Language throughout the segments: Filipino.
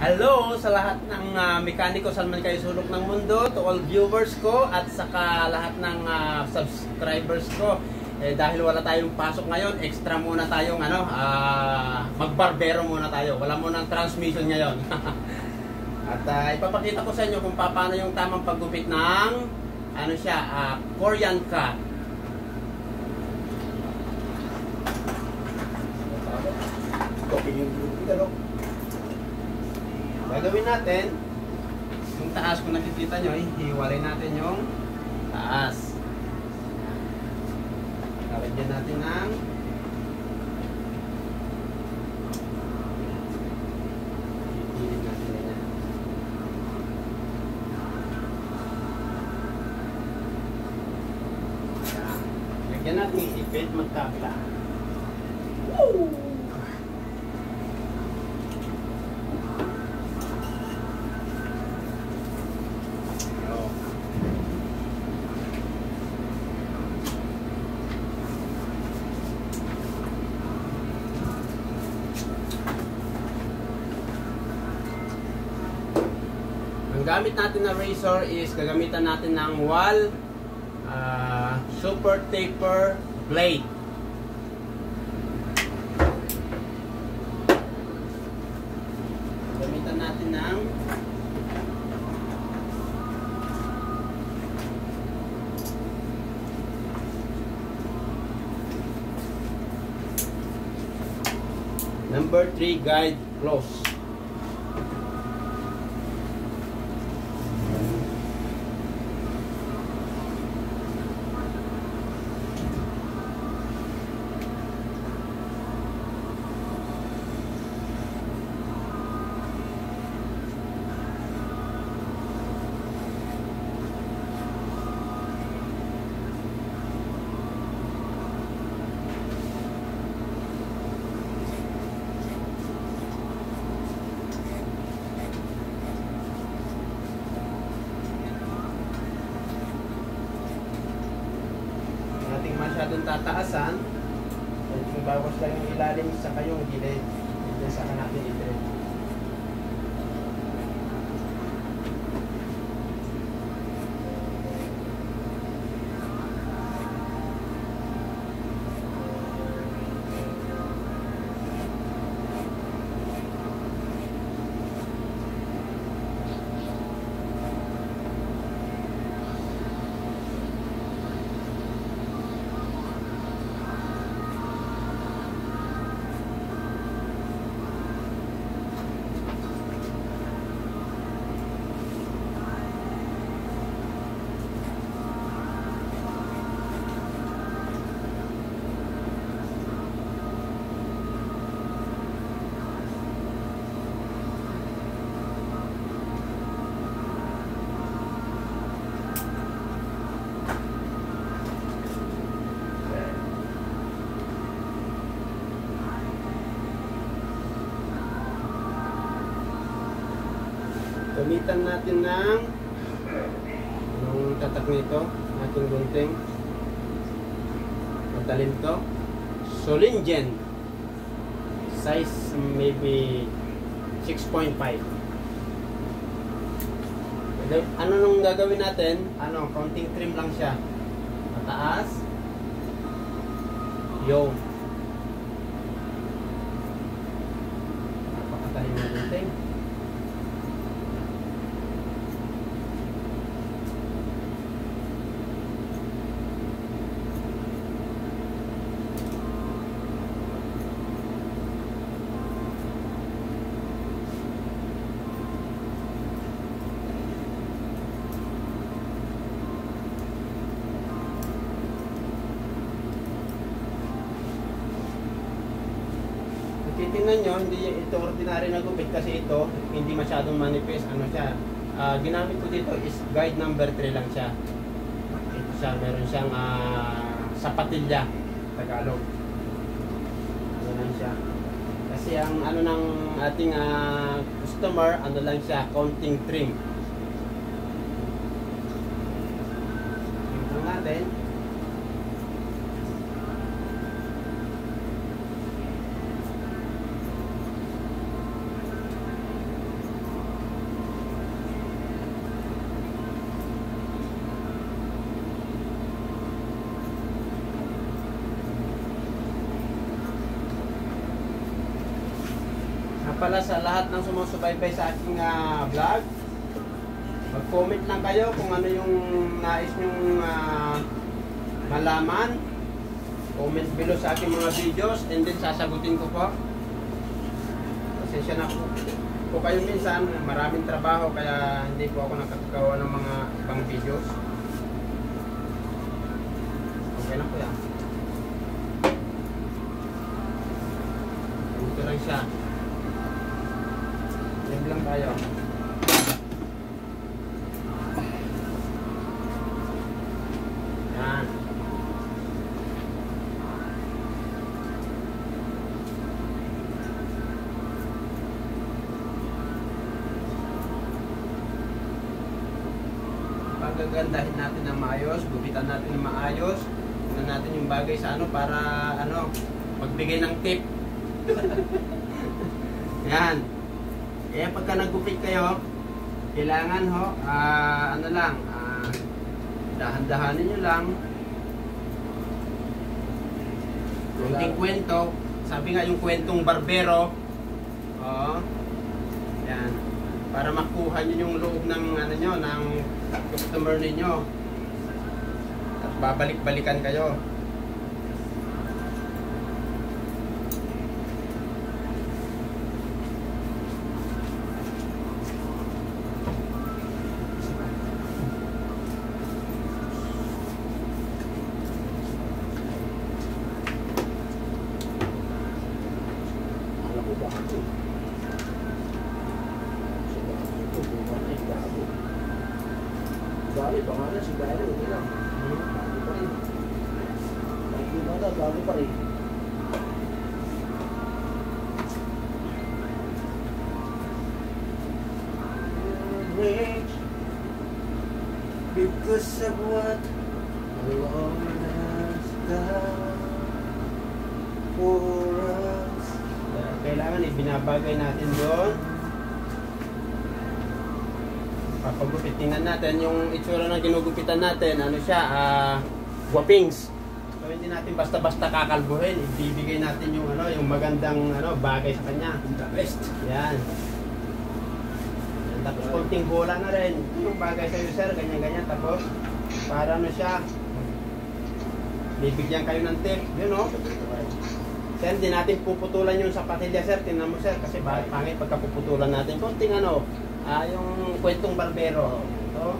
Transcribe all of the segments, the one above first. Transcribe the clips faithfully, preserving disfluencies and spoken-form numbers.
Hello sa lahat ng uh, mekaniko saan man kayo sulok ng mundo, to all viewers ko at saka lahat ng uh, subscribers ko. Eh, dahil wala tayong pasok ngayon, extra muna tayong ano, uh, magbarbero muna tayo. Wala muna ng transmission ngayon. At uh, ipapakita ko sa inyo kung paano yung tamang paggupit ng ano siya, uh, Korean cut. Gagawin natin yung taas, kung nakikita nyo, hiwalay natin yung taas. Lalagyan natin ng pipilin natin ganyan. Lagyan natin yung ipit magkabila. Woo! Ang gamit natin na razor is gagamitan natin ng wall uh, super taper blade. Gamitan natin ng number three guide close. Masyadong tataasan, kung bawas lang yung ilalim sa kayong gilid, dito sa natin ito. Gamitan natin ng yung tatak nito, ating gunting. Matalim to. Solingen. Size maybe six point five. Ano nung gagawin natin? Ano, counting trim lang siya. Mataas. Yo. Napakatalim na gunting. Titingnan nyo, hindi ito ordinary na gupit kasi ito hindi masyadong manipis. Ano siya, uh, ginamit ko dito is guide number three lang siya. Ito siya, meron siyang uh, sapatilya Tagalog. Ano lang siya, kasi ang ano ng ating uh, customer, ano lang siya, counting trim. Tingnan natin. pala sa lahat ng sumusubaybay sa aking uh, vlog. Mag-comment lang kayo kung ano yung nais nyong uh, malaman. Comment below sa aking mga videos and then sasagutin ko po. Pasensya na po, po kayo minsan, maraming trabaho kaya hindi po ako nakakagawa ng mga ibang videos. Okay lang po yan. Ito lang siya. Live lang tayo. Yan. Pagagandahin natin ng maayos, gupitan natin ng maayos, tingnan natin yung bagay sa ano para ano, magbigay ng tip. Yan. Kaya pagka naggupit kayo, kailangan ho, uh, ano lang, uh, dahan-dahanin nyo lang. Kunting kwento, sabi nga yung kwentong barbero, oh, yan, para makuha nyo yung loob ng ano nyo, ng customer ninyo. At babalik-balikan kayo. Dali, pangalan si Garo, hindi lang. Dali pa rin. Dali pa rin. Dali pa rin. Rage because of what the Lord has done for us. Kailangan ibinabagay natin doon. Papagupit, tingnan natin yung itsura ng ginugupitan natin, ano siya, uh, guwapings. So hindi natin basta-basta kakalbuhin, ibibigay natin yung ano, yung magandang ano, bagay sa kanya. The best. Yan. Yan. Tapos konting bola na rin, yung bagay sa iyo sir, ganyan-ganyan. Tapos para ano siya, bibigyan kayo ng tip, yun o. Sir, hindi natin puputulan yung sapatilya sir, tingnan mo sir, kasi pangit pagka puputulan natin. Konting ano, Ah, yung kwentong barbero. Ito.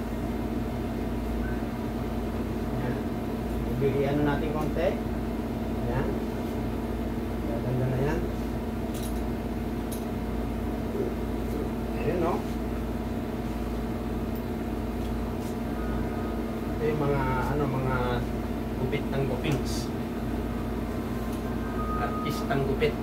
Yan. Ibigay ano natin konti. Yan. Gaganda na yan. Ayun, no? Ito yung mga, ano, mga gupit ng gupings. Artistang gupit.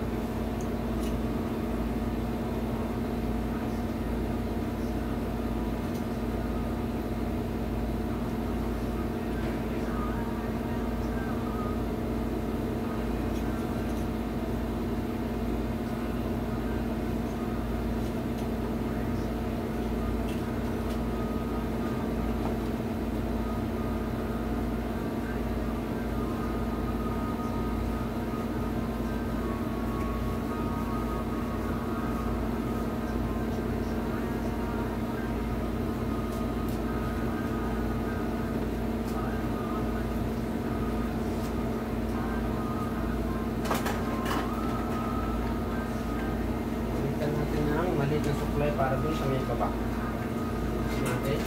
Maliit na supply para dun sa may baba natin.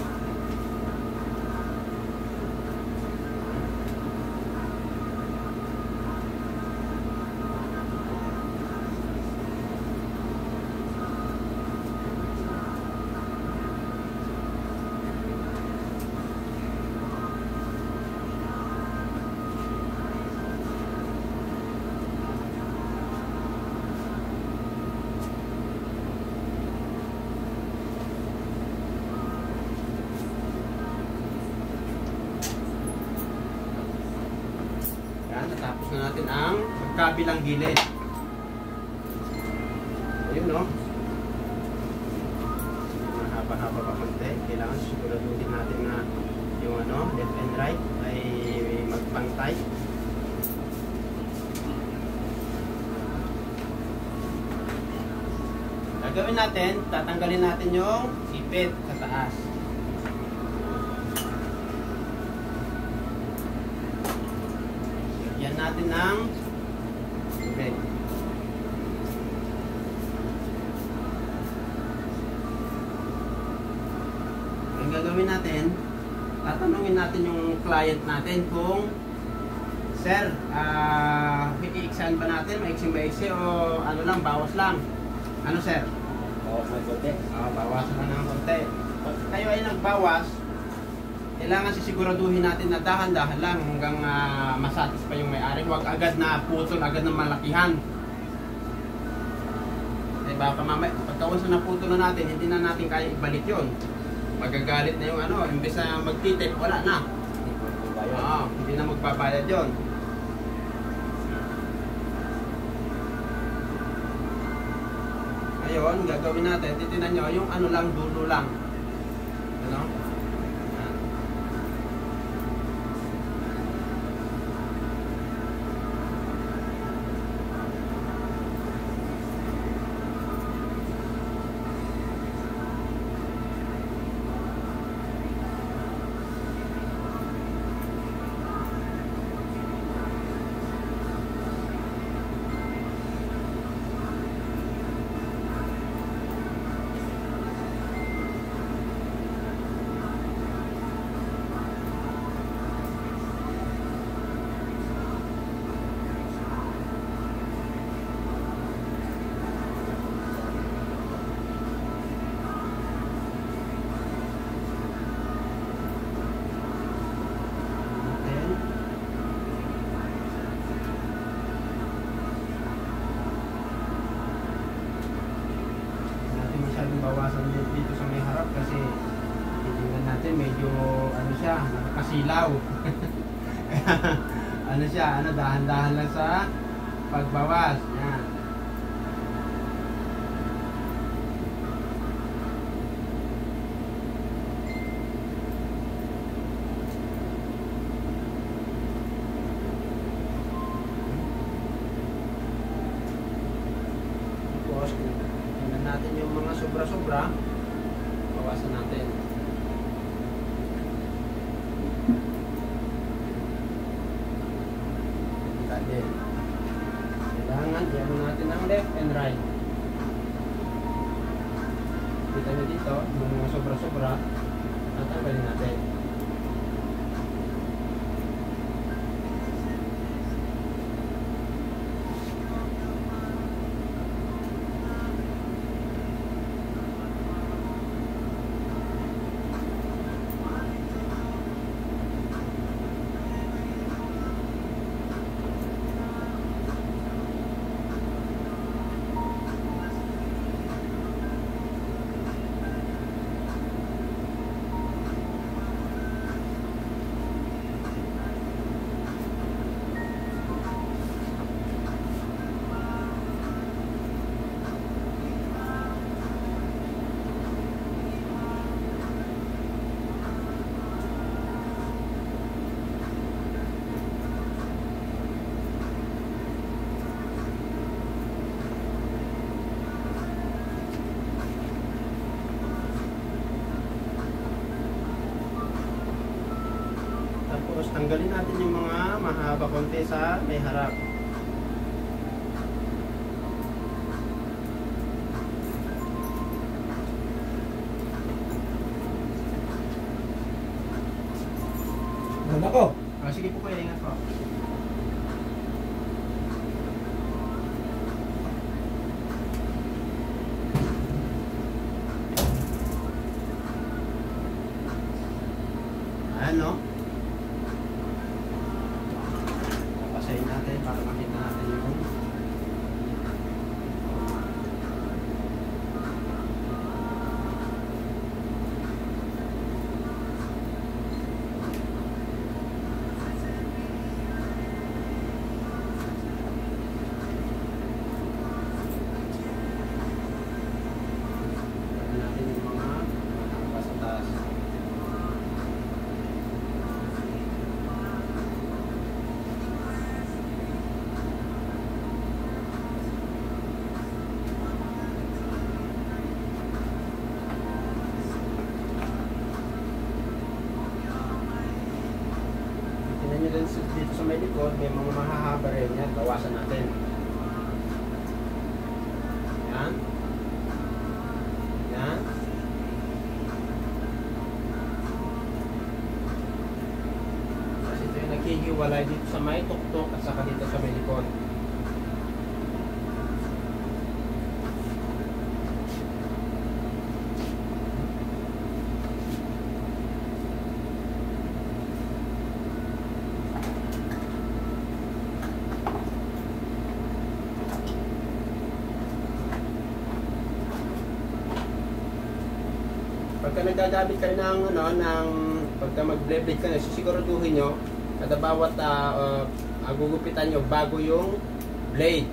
Natapos na natin ang magkabilang gilid. Ayun, no? Mahaba-haba pa konti. Kailangan siguraduhin natin na yung ano, left and right ay magpantay. gagawin natin, tatanggalin natin yung ipit sa taas. Yan natin ng tubig. Ang gagawin natin, tatanungin natin yung client natin kung sir, ah, uh, i-exam ba natin? Maiksi-maiksi o ano lang, bawas lang? Ano sir? Bawas ng konti. Ah, bawas lang ng konti. Pag tayo ay nagbawas, kailangan sisiguraduhin natin na dahan-dahan lang hanggang uh, masatisfy yung may-ari. Huwag agad na putol, agad na malakihan. Diba, pamamay, pagkawas na naputol na natin, hindi na natin kaya ibalik yun. Magagalit na yung ano, imbes na magtitip, wala na. Oo, hindi na magbabayad yun. Ngayon, gagawin natin, titinan nyo, yung ano lang, dulo lang. Ano? Yan. Bawasan dito sa may harap kasi titingnan natin medyo ano siya, nakakasilaw. Ano siya, ano dahan-dahan lang sa pagbawas. Yan. Tapos tingnan natin yung mga sobra-sobra, bawasan natin. Then, kailangan i-ano natin ang left and right. Kita nyo dito, yung mga sobra-sobra, tatanggalin natin. Tapos tanggalin natin yung mga mahaba konti sa may harap. Ano ko? Ah, sige po kayo, ingat po. Ano? Papasayin natin para likod, may mga mahahaba rin yan. Bawasan natin. Yan. Yan. Kasi ito yung naghihiwalay dito sa may tuktok at saka dito sa may likod. Pagka nagagamit kayo ng ano, ng pagka mag-blade ka na, sisiguraduhin nyo kada bawat uh, uh, gugupitan nyo bago yung blade.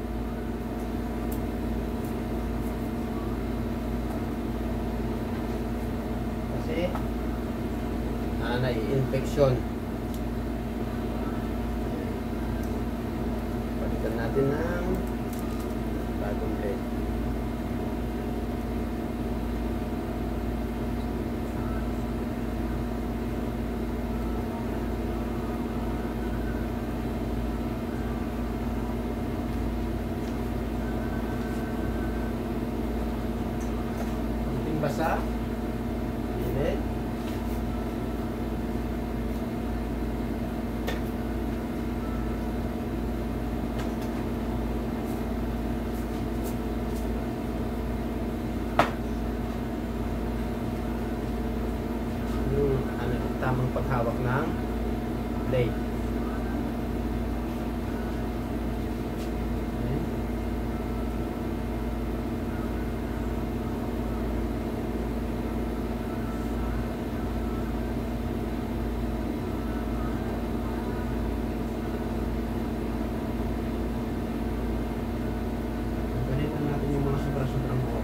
Kasi uh, nai-infection. Palitan natin ng bagong blade. Basa, init. Yung ano, tamang paghawak ng blade. Sobrang buhok.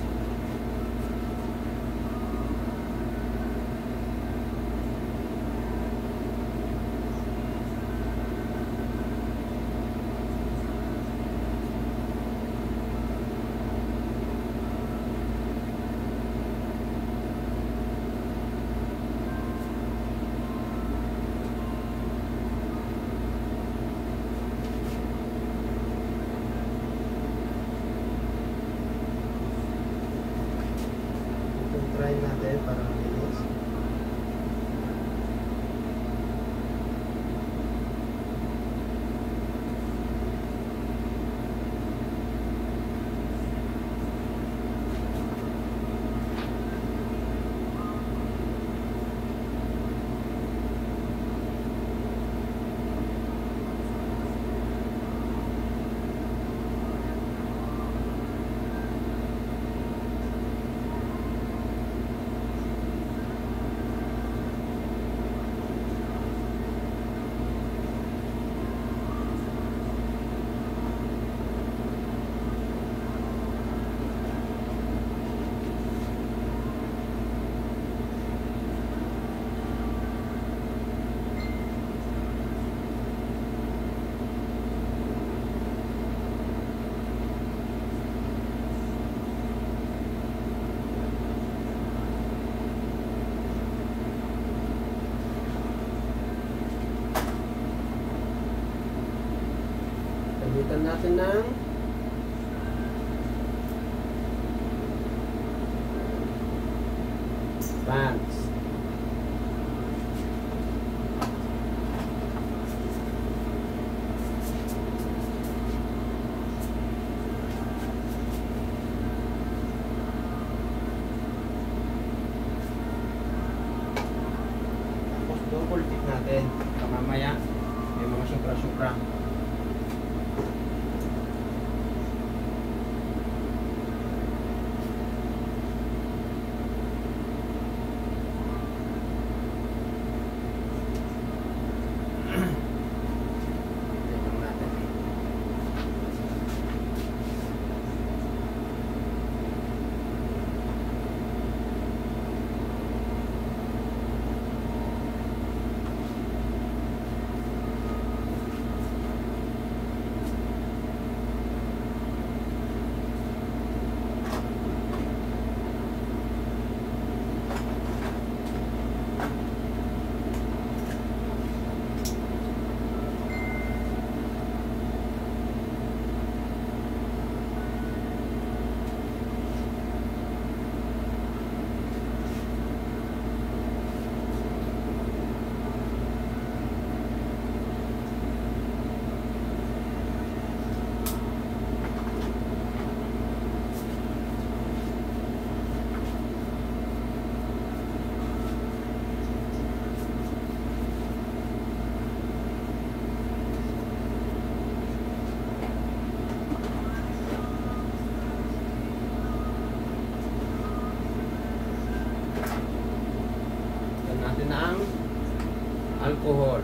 Try natin para malinis. Gamitan natin ng pants. Tapos double tip natin. Mamaya may mga supra-supra. natin ng alcohol.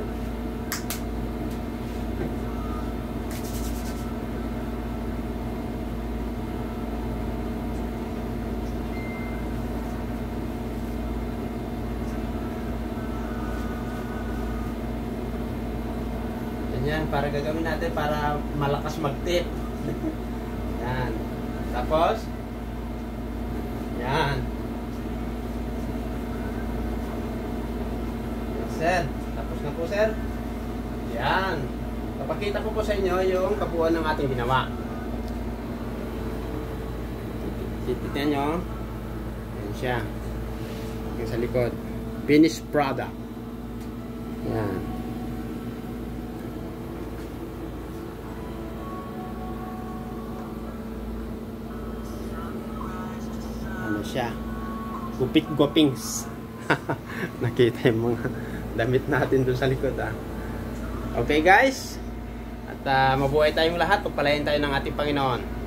Yan, para gagawin natin para malakas mag-tip. Yan. Tapos, yan. Yan, sir. Tapos na po, sir. Yan. Papakita ko po sa inyo yung kabuuan ng ating ginawa. Titignan nyo. Yan siya. Yung sa likod. Finished product. Yan. Ano siya, gupit-gupings. Nakita yung mga damit natin dun sa likod, ah. Okay guys, at uh, mabuhay tayong lahat, pagpalain tayo ng ating Panginoon.